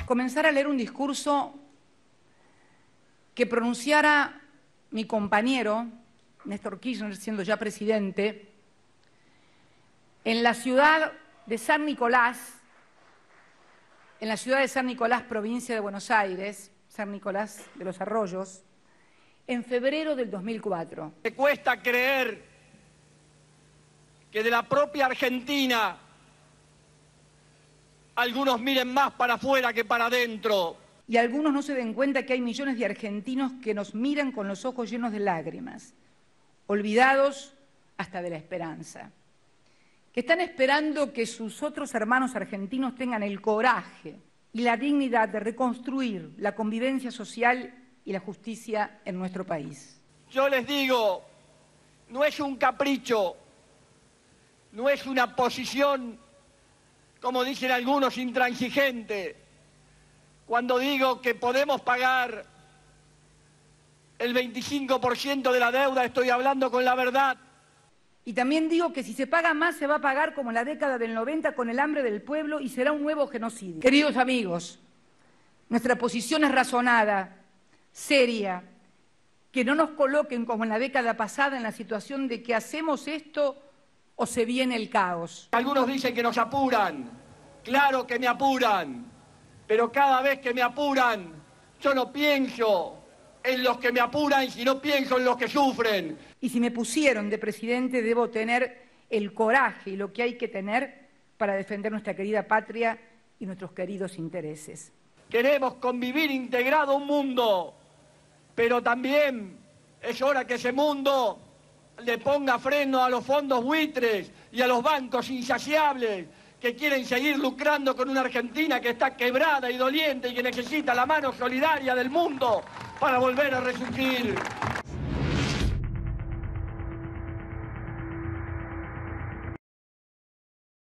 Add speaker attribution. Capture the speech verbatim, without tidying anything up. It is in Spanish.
Speaker 1: comenzar a leer un discurso que pronunciara mi compañero, Néstor Kirchner, siendo ya presidente, en la ciudad de San Nicolás, en la ciudad de San Nicolás, provincia de Buenos Aires, San Nicolás de los Arroyos, en febrero del dos mil cuatro.
Speaker 2: Me cuesta creer que de la propia Argentina algunos miren más para afuera que para adentro.
Speaker 1: Y algunos no se den cuenta que hay millones de argentinos que nos miran con los ojos llenos de lágrimas, olvidados hasta de la esperanza, que están esperando que sus otros hermanos argentinos tengan el coraje y la dignidad de reconstruir la convivencia social y la justicia en nuestro país.
Speaker 2: Yo les digo, no es un capricho, no es una posición, como dicen algunos, intransigente. Cuando digo que podemos pagar el veinticinco por ciento de la deuda, estoy hablando con la verdad.
Speaker 1: Y también digo que si se paga más, se va a pagar como en la década del noventa con el hambre del pueblo y será un nuevo genocidio. Queridos amigos, nuestra posición es razonada, seria, que no nos coloquen como en la década pasada en la situación de que hacemos esto o se viene el caos.
Speaker 2: Algunos dicen que nos apuran, claro que me apuran, pero cada vez que me apuran, yo no pienso en los que me apuran, sino pienso en los que sufren.
Speaker 1: Y si me pusieron de presidente, debo tener el coraje y lo que hay que tener para defender nuestra querida patria y nuestros queridos intereses.
Speaker 2: Queremos convivir integrado un mundo, pero también es hora que ese mundo le ponga freno a los fondos buitres y a los bancos insaciables que quieren seguir lucrando con una Argentina que está quebrada y doliente y que necesita la mano solidaria del mundo para volver a resurgir.